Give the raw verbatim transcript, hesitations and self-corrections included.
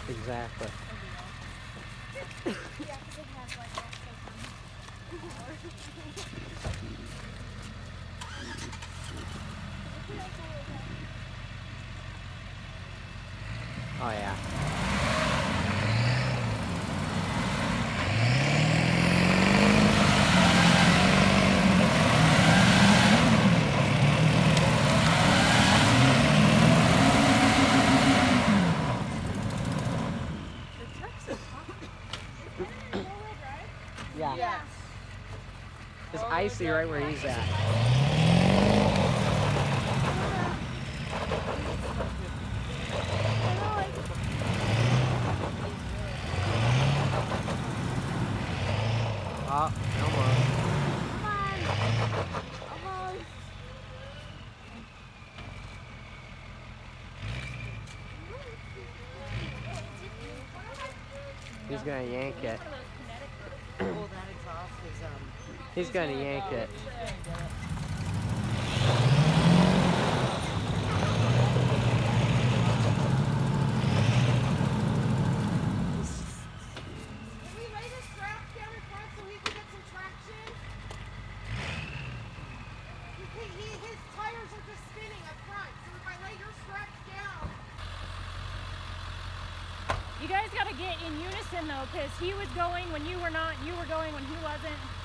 Exactly. Yeah, because it has like Oh yeah. Yeah. Yeah. It's icy right where he's at. Oh, almost. He's gonna yank it. Oh, that exhaust is um. He's gonna yank it. Can we lay the straps down in front so he can get some traction? He, he, his tires are just spinning up front, so if I lay your straps down. You guys got to get in unison though, because he was going when you were not, you were going when he wasn't.